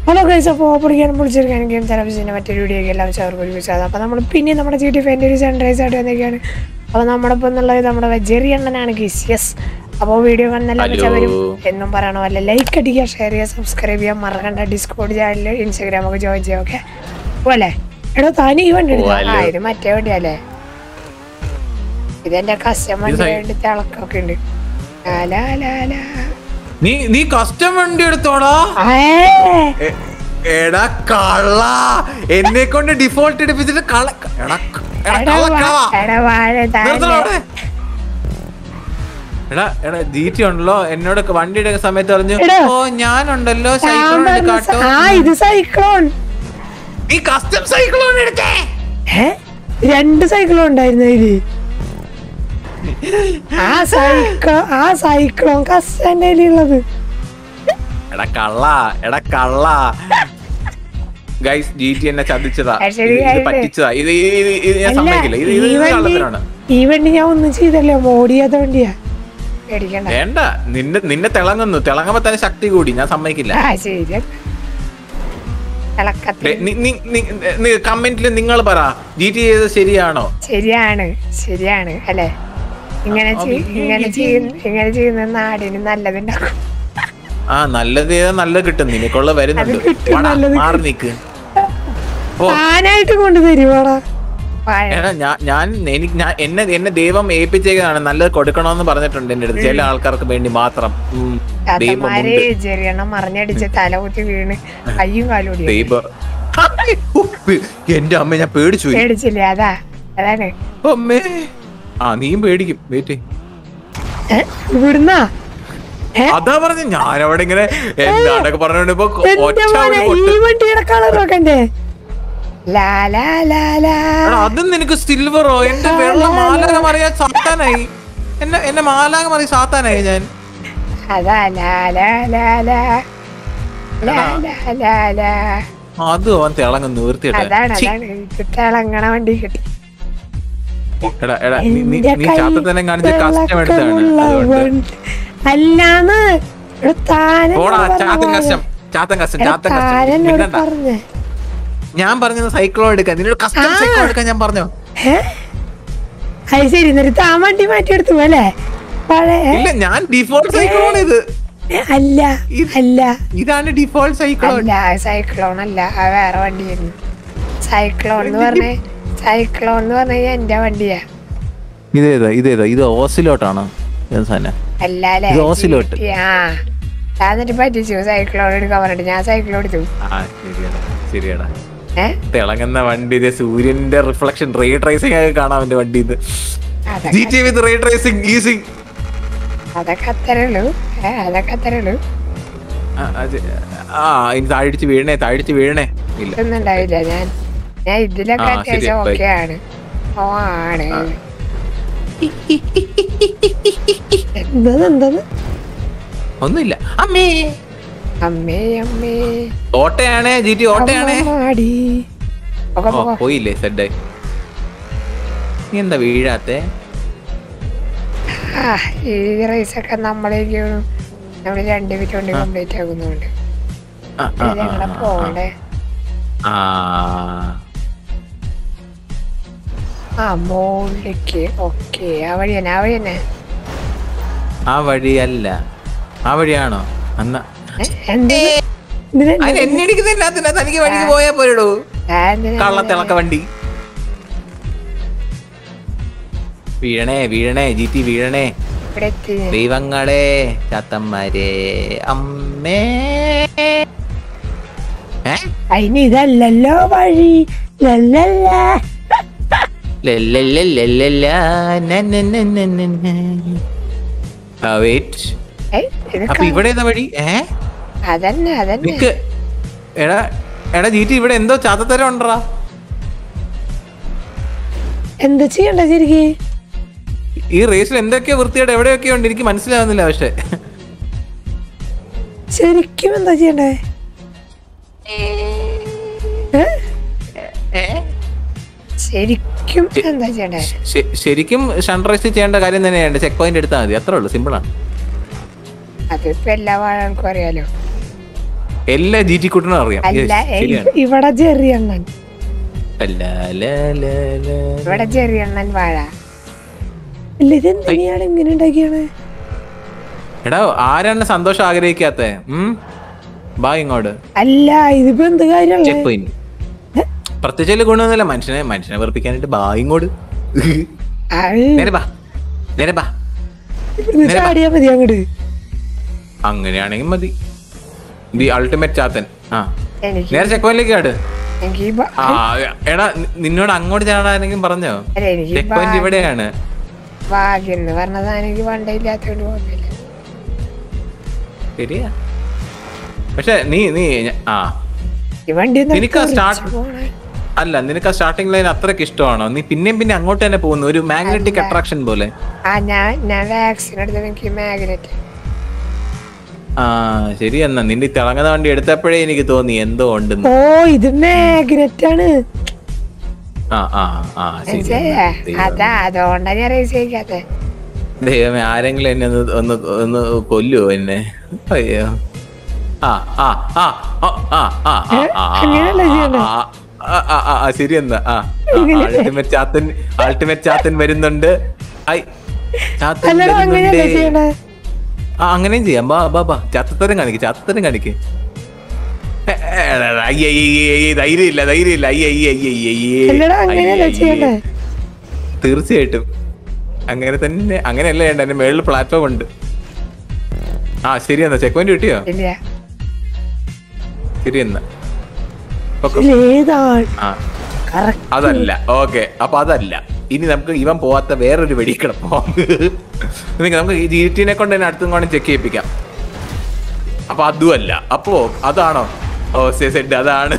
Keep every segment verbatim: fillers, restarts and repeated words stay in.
Hello guys, അപ്പോൾ ഓപ്പണിക്കാനും പൊളിച്ചെടുക്കാനും game തെറാപ്പിസിൻ്റെ മറ്റൊരു video എല്ലാം ചേർന്ന് ഒരുമിച്ചത്. അപ്പോൾ നമ്മൾ പിന്നെ നമ്മുടെ ജി ടി ഫൈൻ്റെ ഒരു സൺറൈസ് ആയിട്ട് വന്നൊക്കെയാണ്. അപ്പോൾ നമ്മുടെ ഇപ്പം എന്നുള്ളത് നമ്മുടെ വെജറി എണ്ണനാണ് ഗീസ്. യെസ്, അപ്പോൾ വീഡിയോ കാണുന്നല്ല വെച്ചവരും എന്നും പറയണ പോലെ ലൈക്ക് അടിക്കുക, ഷെയർ ചെയ്യുക, സബ്സ്ക്രൈബ് ചെയ്യാൻ മറക്കണ്ട. ഡിസ്കോഡ് ചാനൽ ഇൻസ്റ്റാഗ്രാമൊക്കെ ജോയിൻ ചെയ്യുക. ഓക്കെ പോലെ എടോ താൻ ഈ വണ്ടി എടുത്താൽ ആ ഇത് മറ്റേ വണ്ടിയല്ലേ? ഇതെന്റെ കസ്റ്റമറിന് വേണ്ടി തിളക്കൊക്കെ ഉണ്ട്. നീ നീ കസ്റ്റം വണ്ടി എടുത്തോടാ? എടാ കള്ള, എന്നെ കൊണ്ട് ഡിഫോൾട്ട് എടുപ്പിച്ചിട്ട് കള്ള. എടാ എടാ ജീറ്റി ഉണ്ടല്ലോ എന്നോട് വണ്ടി എടുക്കുന്ന സമയത്ത് പറഞ്ഞു, ഓ ഞാനുണ്ടല്ലോ സൈക്ലോൺ. നീ കസ്റ്റം സൈക്ലോൺ എടുത്തേ? രണ്ട് സൈക്ലോൺ ഉണ്ടായിരുന്നു അതില്. ആ സൈക്ലോ ആ സൈക്ലോൺ കസ്റ്റന്റെ ഉള്ളത്. എടാ കള്ള, എടാ കള്ള. ഗൈസ് ജീറ്റി എന്നെ ചതിച്ചതാ, പറ്റിച്ചതാ. ഇത് ഞാൻ സമ്മതിക്കില്ല. ഇത് ഈ വണ്ടി ഞാൻ ഒന്നും ചെയ്തല്ലോ, മോഡിയാത്ത വണ്ടിയാ. വേണ്ട, നിന്നെ നിന്നെ തിളങ്ങുന്നു. തിളങ്ങുമ്പോ തന്നെ ശക്തി കൂടി. ഞാൻ സമ്മതിക്കില്ല. കമന്റില് നിങ്ങൾ പറ, ജീറ്റി ചെയ്തത് ശരിയാണോ? ശരിയാണ്, ശരിയാണ് അല്ലെ? ഇങ്ങനെ ഇങ്ങനെ ഇങ്ങനെ ചെയ്യുന്ന നാടിന് നല്ലതുണ്ടാക്കും. ആ നല്ലത് ചെയ്താ നല്ലത് കിട്ടും. നിനക്കുള്ള വരുന്നുണ്ട്. മാറി നിക്ക്. ആനായിട്ട് കൊണ്ടുതരുവാടാ. ഞാൻ എനിക്ക് എന്നെ എന്നെ ദൈവം ഏൽപ്പിച്ചേക്കാണ്. നല്ലത് കൊടുക്കണോന്ന് പറഞ്ഞിട്ടുണ്ട് എന്റെ അടുത്ത്. ചില ആൾക്കാർക്ക് വേണ്ടി മാത്രം. മറിഞ്ഞടിച്ച് തലകുത്തി വീണ് കയ്യും കാലും എന്റെ അമ്മ ഞാൻ പേടിച്ചു. പേടിച്ചില്ലേ? അതാ അതാണ്. അമ്മേ ആ നീയും പേടിക്കും. വെയിറ്റ് ഇവിടുന്നാ അതാ പറഞ്ഞ ഞാനവിടെ ഇങ്ങനെ എന്താണ്ടൊക്കെ പറഞ്ഞോണ്ട് ഇപ്പൊ അതും നിനക്ക് സിൽവറോ? എന്റെ വെള്ള മാലാക മറിയാ സാത്താനായി. എന്നെ എന്നെ മാലാക മറിയ സാത്താനായി ഞാൻ. അതും അവൻ തിളങ്ങും നിർത്തിയിട്ട തിളങ്ങണ വണ്ടി കിട്ടി. എടാ എടാ നീ ചാത്തനെ കാണിച്ച് കസ്റ്റം എടുത്താണ്. അല്ലാന്ന് ഞാൻ പറഞ്ഞത് സൈക്ലോൺ എടുക്കാൻ. നിന്നോട് കസ്റ്റം സൈക്ലോൺ എടുക്കാൻ ഞാൻ പറഞ്ഞോ? അത് ശരി, എന്നിട്ട് ആ വണ്ടി മാറ്റിയെടുത്തു അല്ലേ? ഇല്ല, ഞാൻ ഡിഫോൾട്ട് സൈക്ലോൺ ഇത് അല്ല അല്ല ഇതാണ് ഡിഫോൾട്ട് സൈക്ലോൺ. അല്ല സൈക്ലോൺ അല്ല, വേറെ വണ്ടിയായിരുന്നു. സൈക്ലോൺ എന്ന് പറഞ്ഞ സൈക്ലോൺ എന്ന് പറഞ്ഞ എന്റെ വണ്ടിയാ. ഇതേതാ ഇതേതാ ഇത് ഓസിലോട്ടാണോ? അല്ലേ ഓസിലോട്ട്. ആ എന്നിട്ട് പറ്റിച്ചു സൈക്ലോൺ എടുക്കാൻ പറഞ്ഞിട്ട് ഞാൻ സൈക്ലോൺ എടുത്തു. ശരിയാടാ. തിളങ്ങുന്ന വണ്ടി, സൂര്യന്റെ റിഫ്ലക്ഷൻ, റേ ട്രേസിംഗ് ഒക്കെ കാണാം എന്റെ വണ്ടി. അതൊക്കെ അത്രയുള്ളൂ, അതൊക്കെ അത്രയുള്ളൂ. ആ ഇനി താഴടിച്ച് വീഴണേ, താഴടിച്ച് വീഴണേ. ഒന്നും ഉണ്ടാവില്ല. ഞാൻ ഞാൻ ഇതിലൊക്കെ അത്യാവശ്യം ഓക്കെ ആണ്. ഓ ആണ്. എന്താന്ന് ഒന്നുമില്ല. അമ്മേ അമ്മേ അമ്മേ ഓട്ടയാണേ ജീറ്റി, ഓട്ടയാണേ. പോയില്ലേ സെഡായി? നീ എന്താ വീഴാത്തെ? ഈ റേസൊക്കെ നമ്മളേക്ക് നമ്മള് രണ്ട് മിനിറ്റ് കൊണ്ട് കംപ്ലീറ്റ് ആകുന്നുണ്ട്. പോകണ്ടേ? ആ മോളിലേക്ക്. ഓക്കെ, ആ വഴി തന്നെ, ആ വഴി തന്നെ. ആ വഴിയല്ല, ആ വഴിയാണോ? എന്നാ തനിക്ക് വഴിക്ക് പോയാ പോരടൂ. കള്ളത്തിളക്ക വണ്ടി. വീഴണേ വീഴണേ ജീറ്റി വീഴണേ. ദൈവങ്ങളെ ചാത്തന്മാരെ അമ്മേ. അതിന് ഇതല്ലല്ലോ വഴി. അപ്പൊ ഇവിടെ ഏതാ വഴി? എടാ എടാ ജീറ്റി, ഇവിടെ എന്തോ ചാത്തത്തരം ഉണ്ടറാ. എന്താ ചെയ്യണ്ട ശരിക്ക്? ഈ റേസിൽ എന്തൊക്കെയോ വൃത്തിയുടെ എവിടെയൊക്കെയോ ഉണ്ട്, എനിക്ക് മനസ്സിലാവുന്നില്ല. പക്ഷെ ശരിക്കും എന്താ ചെയ്യണ്ടേ? ശരിക്കും എന്താ ചെയ്യണ്ടേ? ശരിക്കും സൺറൈസ് ചെയ്യേണ്ട കാര്യം തന്നെയാണ്. ചെക്ക് പോയിന്റ് എടുത്താൽ മതി, അത്രേ ഉള്ളൂ. സിമ്പിൾ ആണ്. അതിപ്പോ എല്ലാ ആൾക്കും അറിയാലോ. എല്ലാ ജി ടി കുട്ടനും അറിയാം. ഇവിടെ ചെറിയണ്ണൻ ഇവിടെ ചെറിയണ്ണൻ വാഴ. ഇതെന്തിനാണ് ഇങ്ങനെ ഉണ്ടാക്കിയാണ്? എടാ ആരാണ് സന്തോഷം ആഗ്രഹിക്കാത്ത? ബാ ഇങ്ങോട്ട്. അല്ല ഇതിപ്പോ എന്ത് കാര്യമാണ്? പ്രത്യേകിച്ച് ഗുണമൊന്നുമില്ല, മനുഷ്യനെ മനുഷ്യനെ വെറുപ്പിക്കാനായിട്ട്. ബാ ഇങ്ങോട്ട്. അങ്ങനെയാണെങ്കിൽ മതി. The ultimate Chathan. ആ നേരെ ചെക്ക് പോയിന്റിലേക്ക് ആട്. എടാ നിന്നോട് അങ്ങോട്ട് ചാടാനെങ്കിലും പറഞ്ഞോ? ചെക്ക് പോയിന്റ് ഇവിടെയാണ്. ശരിയാ. പക്ഷെ നീ നീ ആ നിനക്ക് സ്റ്റാർട്ട് അല്ല നിനക്ക് ആ സ്റ്റാർട്ടിംഗ് ലൈൻ അത്രക്ക് ഇഷ്ടമാണോ? നീ പിന്നെയും പിന്നെ അങ്ങോട്ട് തന്നെ പോകുന്നു, ഒരു മാഗ്നറ്റിക് അട്രാക്ഷൻ പോലെ. ആ ശരി. എന്നാ നിന്റെ തിളങ്ങുന്ന വണ്ടി എടുത്തപ്പോഴേ എനിക്ക് തോന്നി എന്തോ ഉണ്ടെന്ന്. ഓ ഇത് മാഗ്നറ്റ് ആണ്. ആ ആ ആ ദൈവമേ, ആരെങ്കിലും എന്നെ ഒന്ന് ഒന്ന് ഒന്ന് കൊല്ലുവോ എന്നെ? അയ്യോ. ആ ആ ആ ആ ആ ശരി. എന്നാ ആ അൾട്ടിമേറ്റ് ചാത്തൻ അൾട്ടിമേറ്റ് ചാത്തൻ വരുന്നുണ്ട്. ആ അങ്ങനെയും ചെയ്യാം. ബാ ബാ ബാ ചാത്തത്തരം കാണിക്ക്, ചാത്തത്തരം കാണിക്ക്. ധൈര്യമില്ല ധൈര്യമില്ല. തീർച്ചയായിട്ടും അങ്ങനെ തന്നെ. അങ്ങനെയല്ല വേണ്ട, എന്റെ മേളിൽ പ്ലാറ്റ്ഫോം ഉണ്ട്. ആ ശരി. എന്നാ ചെക്ക് പോയിന്റ് കിട്ടിയോ? ശരി. എന്നാ അതല്ല. ഓക്കെ, അപ്പൊ അതല്ല. ഇനി നമുക്ക് ഇവൻ പോവാത്ത വേറൊരു വെടിക്കണം. നമുക്ക് ഈ ജി ടിനെ കൊണ്ട് തന്നെ അടുത്തും കൊണ്ട് ചെക്ക് ചെയ്യിപ്പിക്കാം. അപ്പൊ അതുമല്ല. അപ്പോ അതാണോ? ഓ സെഡ് അതാണ്.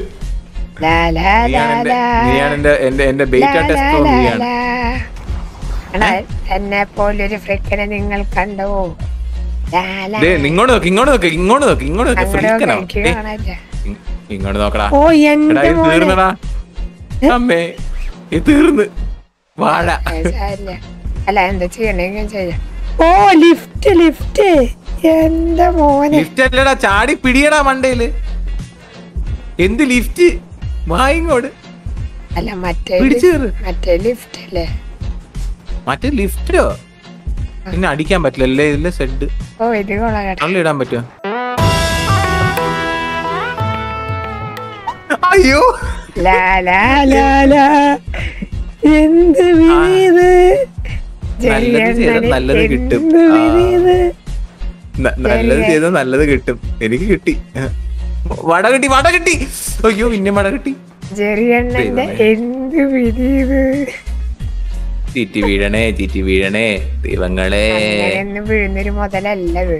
എന്നെ പോലൊരു ഫ്രിക്കനെ നിങ്ങൾ കണ്ടോ? ഇങ്ങോട്ട് നോക്ക്, ഇങ്ങോട്ട് നോക്ക്, ഇങ്ങോട്ട് നോക്ക്, ഇങ്ങോട്ട് നോക്ക്. ഫ്രിക്കനോ? ഇങ്ങോട്ട് നോക്കടാ. തീർന്നടാ അമ്മേ, ഇത് തീർന്ന്. വാഴ അല്ല എന്താ ചെയ്യണേ? ഓ ലിഫ്റ്റ് ലിഫ്റ്റ്. എന്റെ മോനെ ലിഫ്റ്റ് അല്ലടാ, ചാടി പിടിയടാ മണ്ടയില്. എന്ത് ലിഫ്റ്റ്? വായിങ്ങോട്. അല്ല മറ്റേ മറ്റേ ലിഫ്റ്റ് അല്ലേ? മറ്റേ ലിഫ്റ്റോ? പിന്നെ അടിക്കാൻ പറ്റില്ലല്ലേ ഇതില് സെഡ്? ഓ ഇത് ഇടാൻ പറ്റുമോ? അയ്യോ എന്ത് നല്ലത് ചെയ്ത നല്ലത് കിട്ടും. നല്ലത് ചെയ്ത നല്ലത് കിട്ടും. എനിക്ക് കിട്ടി. വട കിട്ടി, വട കിട്ടി. അയ്യോ പിന്നെ വട കിട്ടി. എന്ത് വിധീത്. ചീറ്റി വീഴണേ, ചീറ്റി വീഴണേ ദൈവങ്ങളെ. വീഴുന്നൊരു മുതലല്ലത്.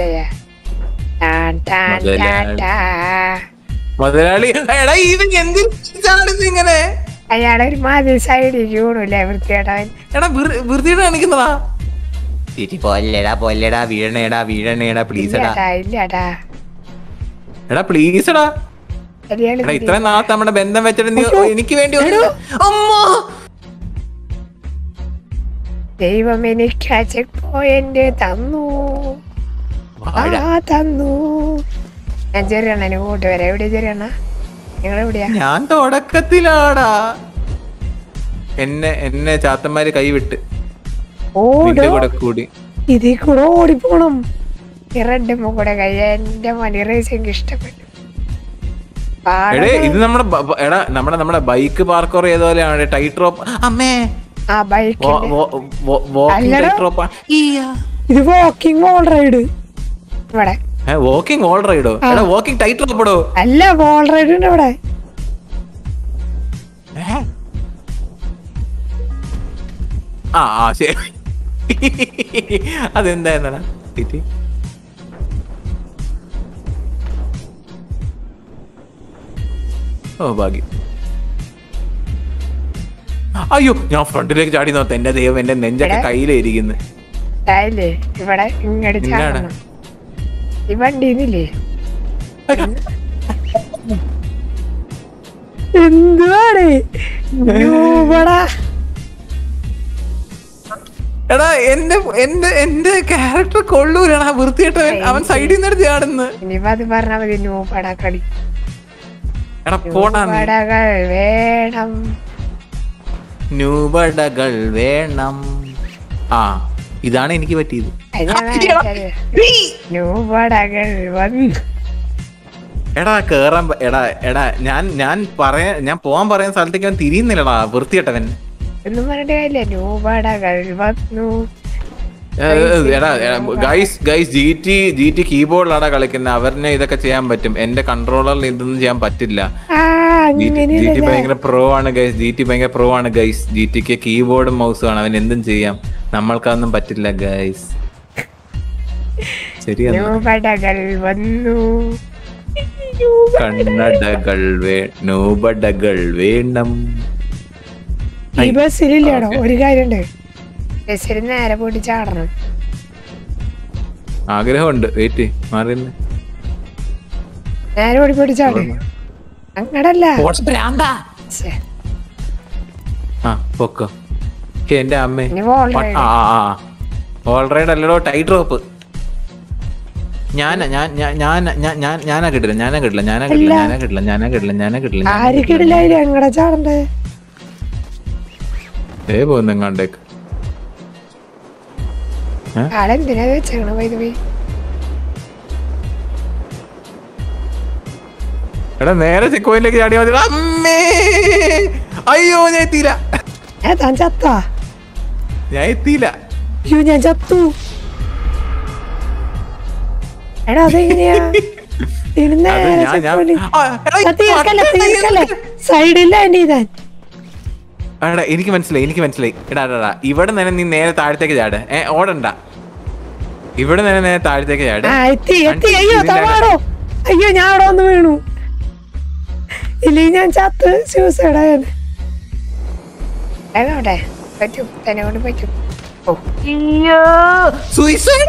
മുതലാളി എടാ ഇത് എന്തിനാണ് ഇങ്ങനെ? അയാളെ ഒരു മാതിരി സൈഡിലേക്ക് വീണൂല്ലേ വൃത്തിയേട്ടവൻ. എടാ വൃത്തിയേട്ട കാണിക്കുന്നതാ. ചീറ്റി പോലെടാ പോലെടാ വീഴണേടാ വീഴണേടാ പ്ലീസടാ. ഇല്ലടാ എടാ പ്ലീസടാ. ഇത്ര നാളത്തെ നമ്മുടെ ബന്ധം വെച്ചിട്ട് നീ എനിക്ക് വേണ്ടി ദൈവം എനിക്ക് ആ ചെക്ക് പോയിന്റ് തന്നു തന്നു. ഞാൻ ചെറിയണ്ണന് കൂട്ട് വരാം. എവിടെ ചെറിയണ്ണ? നിങ്ങൾ എവിടെയാ? ഞാൻ തുടക്കത്തിലാടാ. എന്നെ എന്നെ ചാത്തന്മാര് കൈവിട്ട് കൂടെ കൂടി ഇതിൽ കൂടെ ഓടിപ്പോണം. റെഡ് കൂടെ കൈ. എന്റെ മണി റേസ് എനിക്ക് ഇഷ്ടപ്പെട്ടു. ഇത് നമ്മുടെ എടാ നമ്മുടെ നമ്മുടെ ബൈക്ക് പാർക്കർ ഏതുപോലെയാണ്? Tight rope. അമ്മേ ആ ബൈക്ക് ഇത് വാക്കിംഗ് വോൾ റൈഡ്. ഇവിടെ വാക്കിംഗ് വോൾ റൈഡോ? എടാ വാക്കിംഗ് ടൈറ്റ് റോപ്പോ? അല്ല വോൾ റൈഡ് ഉണ്ട് ഇവിടെ. ആ ആ ശരി. അതെന്തായിരുന്നടാ? ഓ ഭാഗ്യം. അയ്യോ ഞാൻ ഫ്രണ്ടിലേക്ക് ചാടി നോത്ത. എന്റെ ദൈവം, എന്റെ നെഞ്ചൊക്കെ കയ്യിലിരിക്കുന്നു. ഇവിടെ ഇങ്ങോട്ട് ഈ വണ്ടിന്നില്ലേ? എന്തുവാണ്? എടാ എന്റെ എന്റെ എന്റെ ക്യാരക്ടർ കൊള്ളൂലാണ് വൃത്തിയിട്ടവൻ. അവൻ സൈഡിൽ നിന്ന് എടുത്ത് ചാടുന്നു. ഇനിയിപ്പോ അത് പറഞ്ഞാൽ മതി. നൂപടകളി എടാ പോടാ. പടകൾ വേണം, നൂപടകൾ വേണം. ആ ഇതാണ് എനിക്ക് പറ്റിയത്. നൂപടകൾ വന്നു. എടാ കേറാൻ എടാ എടാ ഞാൻ ഞാൻ പറയാ ഞാൻ പോവാൻ പറയുന്ന സ്ഥലത്തേക്ക് അവൻ തിരിയുന്നില്ലടാ വൃത്തിയിട്ടവൻ. ഒന്നും പറഞ്ഞിട്ട് കാര്യമില്ല. നൂപടകൾ വന്നു. എടാ guys guys G T G T കീബോർഡിലാണ് കളിക്കുന്നത്. അവരിനെ ഇതൊക്കെ ചെയ്യാൻ പറ്റും. എന്റെ കൺട്രോളറിൽ ഇതൊന്നും ചെയ്യാൻ പറ്റില്ല. ജി ടി ഭയങ്കര പ്രോ ആണ് ഗൈസ്. ജി ടി ഭയങ്കര പ്രോ ആണ് ഗൈസ്. ജി ടിക്ക് കീബോർഡും മൗസും ആണ്. അവൻ എന്തും ചെയ്യാം. നമ്മൾക്കതൊന്നും പറ്റില്ല ഗൈസ്. ശരിയാണ്. നൂപടകൾ വന്നു. കണ്ണടകൾ വേ നൂപടകൾ വേണം. ഈ ബസ്സിലില്ലാണോ ഒരു കാര്യണ്ട്. ബസ്സിൽ നേരെ പോയിട്ട് ചാടണം. ആഗ്രഹമുണ്ട്. വെയിറ്റ് മാറി നേരെ ഓടി പോയിട്ട് ചാട്. അങ്ങടല്ല ആ പൊക്കോ. എന്റെ അമ്മേ ഓൾ റൈഡ് അല്ലടോ ടൈറ്റ് റോപ്പ്. ഞാനാ ഞാൻ ഞാൻ ഞാൻ ഞാനാ കിട്ടില്ല ഞാനാ കിട്ടില്ല ഞാനാ കിട്ടില്ല ഞാനാ കിട്ടില്ല ഞാനാ കിട്ടില്ല ഞാനാ കിട്ടില്ല ആര് കിടില്ല. അങ്ങടെ ചാടണ്ടേ. ഏ പോകുന്നെങ്ങാണ്ടേക്ക് ആളെന്തിനാ വെച്ചേക്കണം. വൈദ്യ പോയി എടാ നേരെ ചെക്ക് പോയിന്റിലേക്ക് ചാടിയാ മതി. അമ്മേ അയ്യോ ഞാൻ എത്തിയില്ല. ഏ താൻ ചത്താ? ഞാൻ എത്തിയില്ല. അയ്യോ ഞാൻ ചത്തു. എടാ അതെങ്ങനെയാ? സൈഡില്ല എന്റെ ഇതാൻ. എടാ എനിക്ക് മനസ്സിലായി എനിക്ക് മനസ്സിലായി. എടാ എടാ ഇവിടെ തന്നെ നീ നേരെ താഴത്തേക്ക് ചാട്. ഏ ഓടണ്ട. ഇവിടെ തന്നെ നേരെ താഴത്തേക്ക് ചാട്. അയ്യോ തവാടോ. അയ്യോ ഞാൻ അവിടെ വന്ന് വീണു. ഇല്ലേ ഞാൻ ചത്ത് സൂസൈഡ് ആയത്. അതോട്ടെ പറ്റും തന്നെ കൊണ്ട് പറ്റും. സൂയിസൈഡ്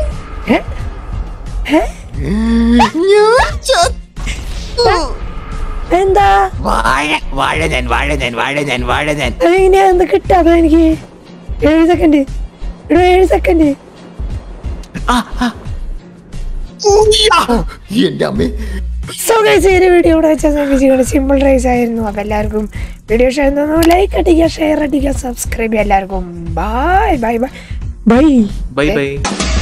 എന്താ? വാഴ വാഴ ഞാൻ വാഴ ഞാൻ വാഴ ഞാൻ വാഴ ഞാൻ. അതെങ്ങനെയാ എന്താ കിട്ടാതെ എനിക്ക്? ഏഴ് സെക്കൻഡ് ഇവിടെ ഏഴ് സെക്കൻഡ്. സോ ഗൈസ് ഈ വീഡിയോ ഇവിടെ വെച്ചാൽ സിമ്പിൾ റൈസ് ആയിരുന്നു. അപ്പൊ എല്ലാവർക്കും വീഡിയോ ഷെയർ ലൈക്ക് അടിക്കുക, ഷെയർ അടിക്കുക, സബ്സ്ക്രൈബ് ചെയ്യുക. എല്ലാവർക്കും bye bye bye bye by.